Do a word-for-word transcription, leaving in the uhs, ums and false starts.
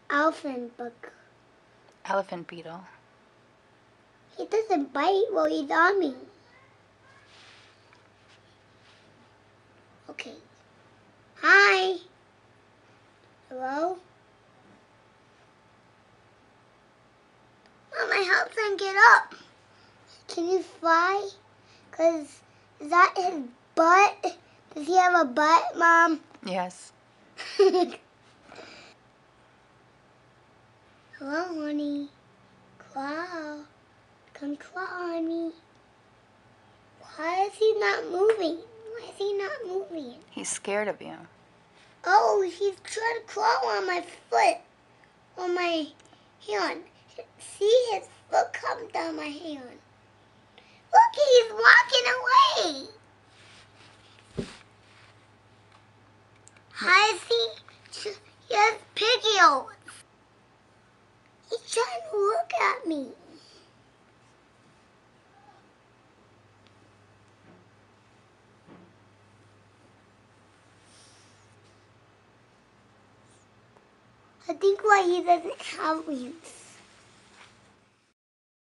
Elephant book. Elephant beetle. He doesn't bite while he's on me. Okay. Hi. Hello? Mom, I helped him get up. Can you fly? Cause is that his butt? Does he have a butt, Mom? Yes. Hello, honey. Claw. Come claw on me. Why is he not moving? Why is he not moving? He's scared of you. Oh, he's trying to claw on my foot. On my hand. See his foot come down my hand. Look, he's walking away. How is he? He has piggy ears. He's trying to look at me. I think why he doesn't have wings.